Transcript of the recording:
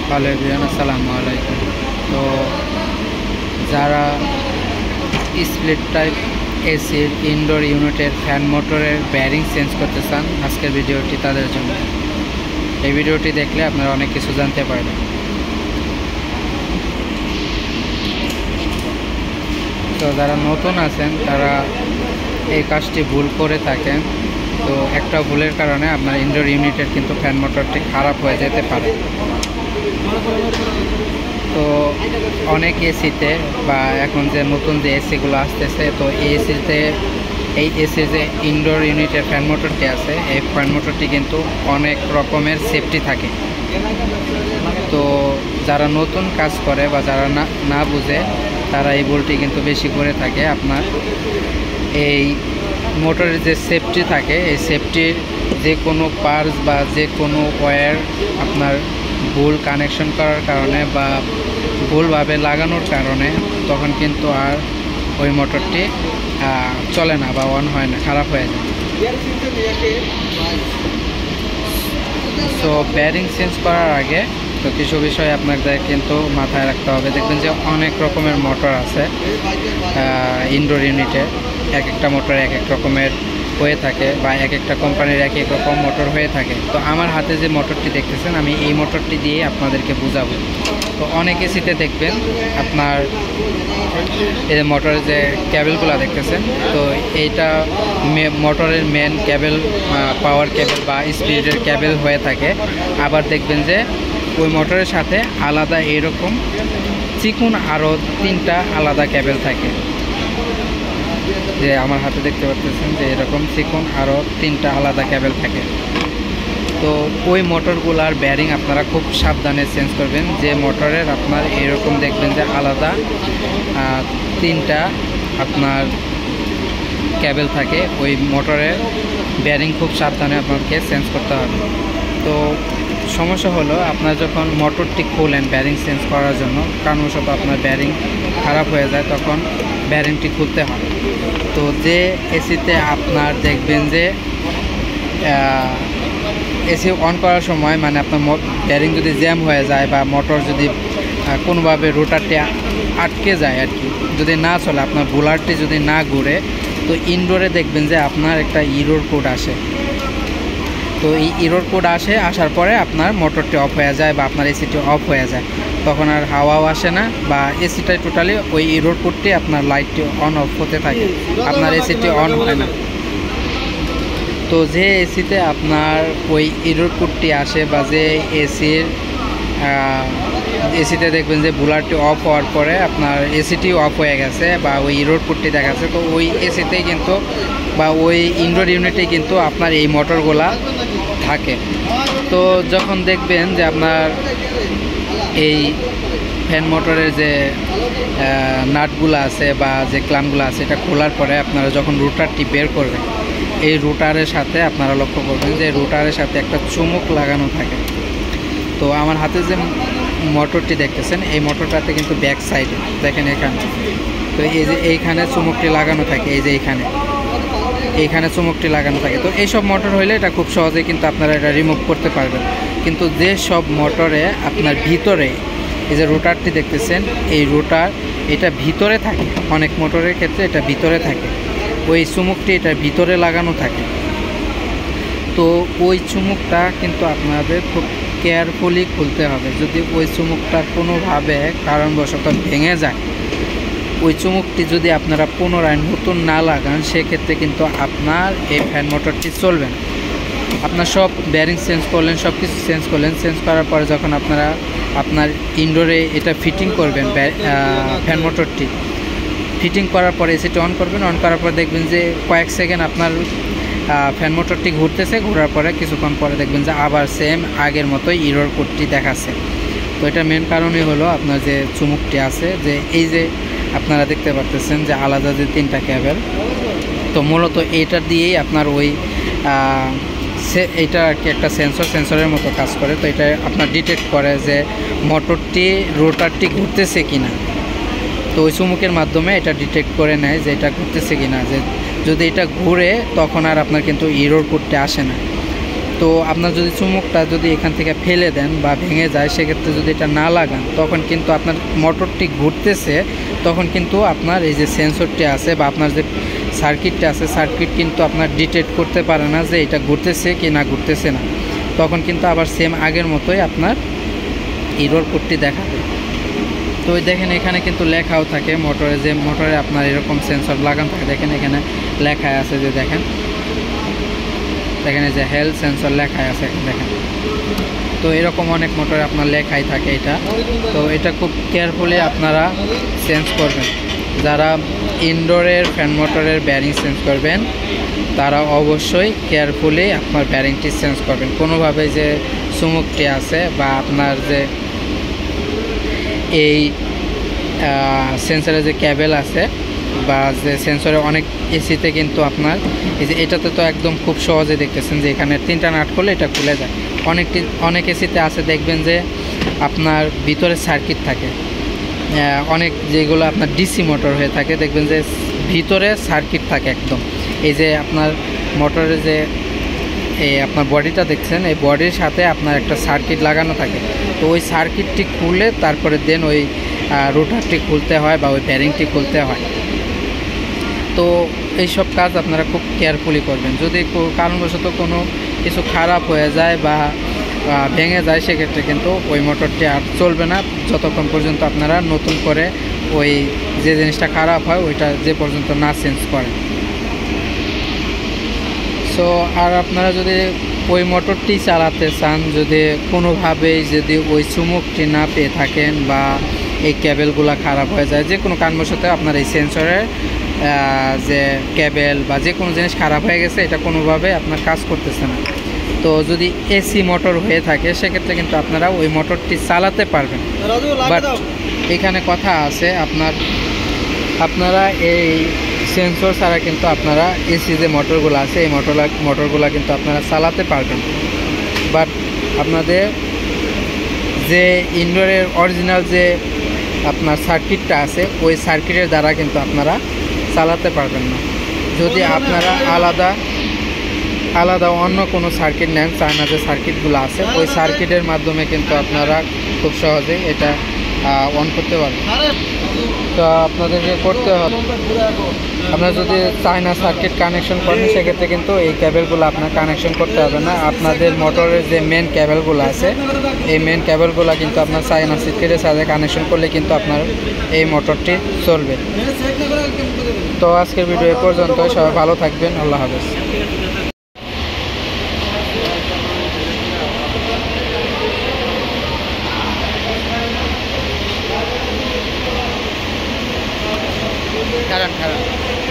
Hello everyone, আসসালামু আলাইকুম। তো যারা স্প্লিট টাইপ এসির ইনডোর ইউনিটের ফ্যান মোটরের ব্যারিং চেঞ্জ করতে চান, আজকের ভিডিওটি তাদের জন্য। এই ভিডিওটি দেখলে আপনারা অনেক কিছু জানতে পারবেন। তো যারা নতুন আছেন তারা এই কাজটি ভুল করে থাকেন। তো একটা ভুলের কারণে আপনার ইনডোর ইউনিটের কিন্তু ফ্যান মোটরটি খারাপ হয়ে যেতে পারে। তো অনেক এসিতে বা এখন যে নতুন যে এসিগুলো আসতেছে, তো এই এসির যে ইনডোর ইউনিটের ফ্যান মোটরটি আছে, এই ফ্যান মোটরটি কিন্তু অনেক রকমের সেফটি থাকে। তো যারা নতুন কাজ করে বা যারা না বুঝে তারা এই ভুলটি কিন্তু বেশি করে থাকে। আপনার এই মোটরের যে সেফটি থাকে, এই সেফটির যে কোনো পার্টস বা যে কোনো ওয়্যার আপনার ভুল কানেকশন করার কারণে বা ভুলভাবে লাগানোর কারণে তখন কিন্তু আর ওই মোটরটি চলে না বা অন হয় না, খারাপ হয়ে যায়। সো ব্যারিং চেঞ্জ করার আগে তো কিছু বিষয় আপনাদের কিন্তু মাথায় রাখতে হবে। দেখবেন যে অনেক রকমের মোটর আছে ইনডোর ইউনিটে, এক একটা মোটর এক এক রকমের হয়ে থাকে বা এক একটা কোম্পানির এক এক রকম মোটর হয়ে থাকে। তো আমার হাতে যে মোটরটি দেখতেছেন, আমি এই মোটরটি দিয়ে আপনাদেরকে বুঝাবো। তো অনেক এসিতে দেখবেন আপনার এই মোটরের যে কেবেলগুলো দেখতেছেন, তো এইটা মোটরের মেন কেবেল, পাওয়ার কেবেল বা স্পিডের কেবেল হয়ে থাকে। আবার দেখবেন যে ওই মোটরের সাথে আলাদা এরকম চিকুন আরও 3টা আলাদা কেবেল থাকে। যে আমার হাতে দেখতে পাচ্ছেন যে এরকম চিকুন আরও 3টা আলাদা কেবেল থাকে। তো ওই মোটরগুলার ব্যারিং আপনারা খুব সাবধানে চেঞ্জ করবেন। যে মোটরের আপনার এরকম দেখবেন যে আলাদা 3টা আপনার কেবেল থাকে, ওই মোটরের ব্যারিং খুব সাবধানে আপনাকে চেঞ্জ করতে হবে। তো সমস্যা হলো আপনার যখন মোটরটি খোলেন ব্যারিং চেঞ্জ করার জন্য, কারণবশত আপনার ব্যারিং খারাপ হয়ে যায়, তখন ব্যারিংটি খুলতে হয়। তো যে এসিতে আপনার দেখবেন যে এসি অন করার সময় মানে আপনার ব্যারিং যদি জ্যাম হয়ে যায় বা মোটর যদি কোনোভাবে রোটারটি আটকে যায় আর কি, যদি না চলে, আপনার বোলারটি যদি না ঘুরে, তো ইনডোরে দেখবেন যে আপনার একটা ইরোর কোড আসে। তো এই ইরোর কোড আসার পরে আপনার মোটরটি অফ হয়ে যায় বা আপনার এসিটি অফ হয়ে যায়, তখন আর হাওয়াও আসে না বা এসিটাই টোটালি ওই ইরোর কোডটি আপনার লাইটটি অন অফ হতে থাকে, আপনার এসিটি অন হয় না। তো যে এসিতে আপনার ওই ইরোর কোডটি আসে বা যে এসিতে দেখবেন যে বুলারটি অফ হওয়ার পরে আপনার এসিটি অফ হয়ে গেছে বা ওই ইরোর কোডটি দেখাচ্ছে, তো ওই এসিতেই কিন্তু বা ওই ইনডোর ইউনিটেই কিন্তু আপনার এই মোটরগুলা থাকে। তো যখন দেখবেন যে আপনার এই ফ্যান মোটরের যে নাটগুলো আছে বা যে ক্লামগুলো আছে, এটা খোলার পরে আপনারা যখন রোটারটি বের করবেন, এই রোটারের সাথে আপনারা লক্ষ্য করবেন যে রোটারের সাথে একটা চুমুক লাগানো থাকে। তো আমার হাতে যে মোটরটি দেখতেছেন, এই মোটরটাতে কিন্তু ব্যাক সাইডে দেখেন এখানে, তো এই যে এইখানে চুমুকটি লাগানো থাকে, এই যে এইখানে চুমুকটি লাগানো থাকে। তো এইসব মোটর হইলে এটা খুব সহজেই কিন্তু আপনারা এটা রিমুভ করতে পারবেন। কিন্তু যে সব মোটরে আপনার ভিতরে এই যে রোটারটি দেখতেছেন, এই রোটার এটা ভিতরে থাকে, অনেক মোটরের ক্ষেত্রে এটা ভিতরে থাকে, ওই চুমুকটি এটার ভিতরে লাগানো থাকে। তো ওই চুমুকটা কিন্তু আপনাদের খুব কেয়ারফুলি খুলতে হবে। যদি ওই চুমুকটা কোনোভাবে কারণবশত ভেঙে যায়, ওই চুমুকটি যদি আপনারা পুনরায় নতুন না লাগান, সেক্ষেত্রে কিন্তু আপনার এই ফ্যান মোটরটি চলবে না। আপনার সব ব্যারিং চেঞ্জ করলেন, সব কিছু চেঞ্জ করলেন, চেঞ্জ করার পরে যখন আপনারা আপনার ইনডোরে এটা ফিটিং করবেন, ফ্যান মোটরটি ফিটিং করার পরে এসিটি অন করবেন, অন করার পর দেখবেন যে কয়েক সেকেন্ড আপনার ফ্যান মোটরটি ঘুরতেছে, ঘোরার পরে কিছুক্ষণ পরে দেখবেন যে আবার সেম আগের মতোই ইরোর কোডটি দেখাচ্ছে। তো এটা মেন কারণই হলো আপনার যে চুমুকটি আছে, যে এই যে আপনারা দেখতে পাচ্ছেন যে আলাদা যে 3টা কেবেল, তো মূলত এইটা দিয়েই আপনার ওই এটা আর কি একটা সেন্সরের মতো কাজ করে। তো এটা আপনার ডিটেক্ট করে যে রোটারটি ঘুরতেছে কিনা। তো ওই চুমুকের মাধ্যমে এটা ডিটেক্ট করে নেয় যে এটা ঘুরতেছে কিনা। যে যদি এটা ঘুরে, তখন আর আপনার কিন্তু ইরোর কোডটি আসে না। তো আপনার যদি চুমুকটা যদি এখান থেকে ফেলে দেন বা ভেঙে যায়, সেক্ষেত্রে যদি এটা না লাগান, তখন কিন্তু আপনার মোটরটি ঘুরতেছে, তখন কিন্তু আপনার এই যে সেন্সরটি আছে বা আপনার যে সার্কিটটা আছে, সার্কিট কিন্তু আপনার ডিটেক্ট করতে পারে না যে এটা ঘুরতেছে কি না ঘুরতেছে না। তখন কিন্তু আবার সেম আগের মতোই আপনার এরর কোডটি দেখাবে। তো ওই দেখেন এখানে কিন্তু লেখাও থাকে মোটরে আপনার এরকম সেন্সর লাগানো থাকে। দেখেন এখানে লেখা আছে যে দেখেন যে হেলথ সেন্সর লেখা আছে দেখেন। তো এরকম অনেক মোটরে আপনার লেখাই থাকে এটা। তো এটা খুব কেয়ারফুলি আপনারা চেঞ্জ করবেন। যারা ইনডোরের ফ্যান মোটরের ব্যারিং চেঞ্জ করবেন, তারা অবশ্যই কেয়ারফুলি আপনার ব্যারিংটি চেঞ্জ করবেন। কোনোভাবে যে চুমুকটি আছে বা আপনার যে এই সেন্সরের যে কেবল আছে বা যে সেন্সরে অনেক এসিতে কিন্তু আপনার এই যে এটাতে তো একদম খুব সহজে দেখতেছেন যে এখানে 3টা নাট করলে এটা খুলে যায়। অনেক এসিতে আছে দেখবেন যে আপনার ভিতরে সার্কিট থাকে, অনেক যেগুলো আপনার ডিসি মোটর হয়ে থাকে দেখবেন যে ভিতরে সার্কিট থাকে একদম। এই যে আপনার মোটরের যে এই আপনার বডিটা দেখছেন, এই বডির সাথে আপনার একটা সার্কিট লাগানো থাকে। তো ওই সার্কিটটি খুললে তারপরে দেন ওই রোটারটি খুলতে হয় বা ওই ব্যারিংটি খুলতে হয়। তো এইসব কাজ আপনারা খুব কেয়ারফুলি করবেন। যদি কারণবশত কোনো কিছু খারাপ হয়ে যায় বা ভেঙে যায়, সেক্ষেত্রে কিন্তু ওই মোটরটি আর চলবে না যতক্ষণ পর্যন্ত আপনারা নতুন করে ওই যে জিনিসটা খারাপ হয় ওইটা যে পর্যন্ত না চেঞ্জ করেন। সো আর আপনারা যদি ওই মোটরটি চালাতে চান, যদি কোনোভাবেই যদি ওই চুমুকটি না পেয়ে থাকেন বা এই কেবেলগুলো খারাপ হয়ে যায়, যে কোনো কারণবশত আপনার এই সেন্সরের যে কেবেল বা যে কোনো জিনিস খারাপ হয়ে গেছে, এটা কোনোভাবে আপনার কাজ করতেছে না, তো যদি এসি মোটর হয়ে থাকে সেক্ষেত্রে কিন্তু আপনারা ওই মোটরটি চালাতে পারবেন। বাট এখানে কথা আছে, আপনারা এই সেন্সর ছাড়া কিন্তু আপনারা এসি যে মোটরগুলো আছে এই মোটরগুলো কিন্তু আপনারা চালাতে পারবেন। বাট আপনাদের যে ইনডোরের অরিজিনাল যে আপনার সার্কিটটা আছে ওই সার্কিটের দ্বারা কিন্তু আপনারা চালাতে পারবেন না। যদি আপনারা আলাদা অন্য কোনো সার্কিট নেন, চায়না যে সার্কিটগুলো আছে ওই সার্কিটের মাধ্যমে কিন্তু আপনারা খুব সহজেই এটা অন করতে পারবেন। তো আপনাদেরকে করতে হবে, আপনারা যদি চায়না সার্কিট কানেকশন করেন সেক্ষেত্রে কিন্তু এই কেবেলগুলো আপনার কানেকশন করতে হবে না। আপনাদের মোটরের যে মেন কেবেলগুলো আছে এই মেন কেবেলগুলো কিন্তু আপনার চায়না সার্কিটের সাথে কানেকশন করলে কিন্তু আপনার এই মোটরটি চলবে। তো আজকের ভিডিও এ পর্যন্ত, সবাই ভালো থাকবেন, আল্লাহ হাফেজ। খারাপ